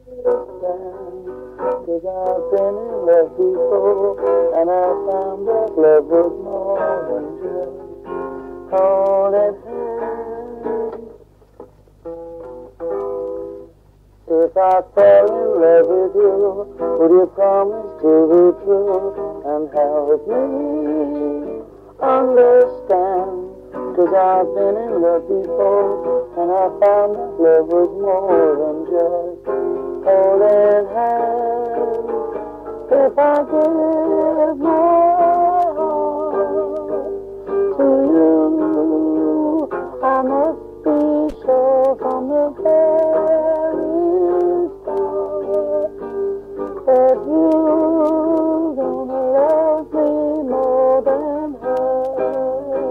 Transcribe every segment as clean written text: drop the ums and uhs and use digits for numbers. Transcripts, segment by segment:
'Cause I've been in love before, and I found that love was more than just holding hands. If I fell in love with you, would you promise to be true and help me understand? 'Cause I've been in love before, and I found that love was more than just holding hands. If I give my heart to you, I must be sure from the very start that you're gonna love me more than her.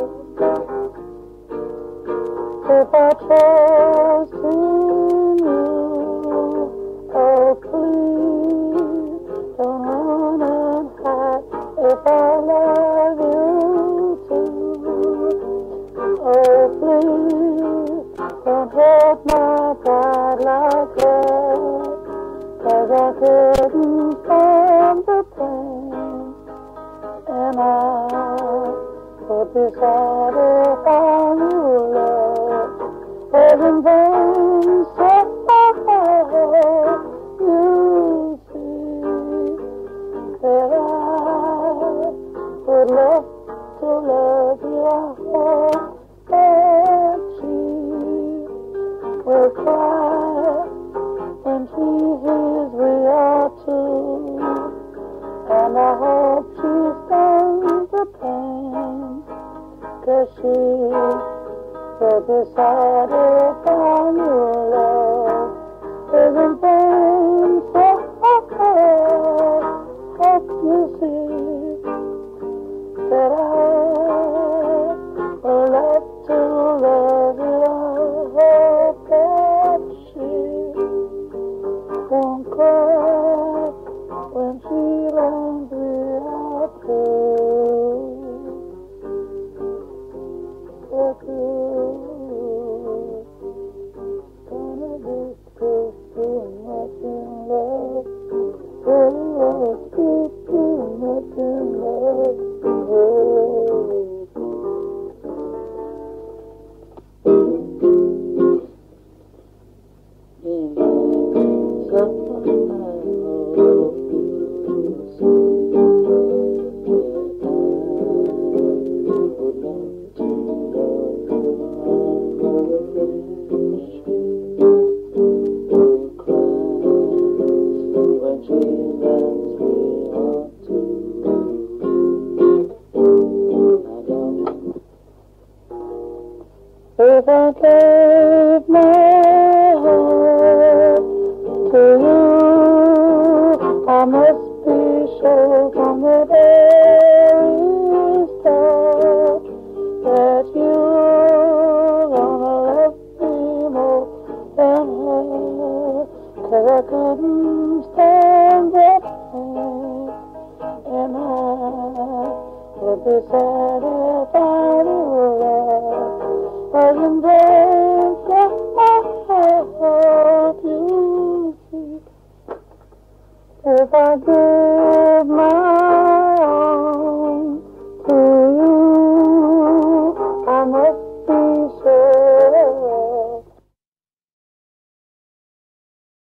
If I trust in you, oh please don't run and hide. If I love you too, oh please don't hurt my pride like that. 'Cause I couldn't stand the pain, and I would be sad if I knew love was in vain. So you see that I would love to love you. I hope that she will cry when she hears we are two, and I hope she stands the pain, 'cause she will be sad if I knew love isn't vain. So hope you see that I will love to love you. I hope that she won't cry when she learns we are two. We're two. Gonna be too much in love. Oh, too much in love. Oh. If I gave my heart to you, I must be sure from the very start that you're gonna love me more than her. 'Cause I couldn't stand that pain, and I would be sad if I knew love wasn't there. So I hope you see, if I give my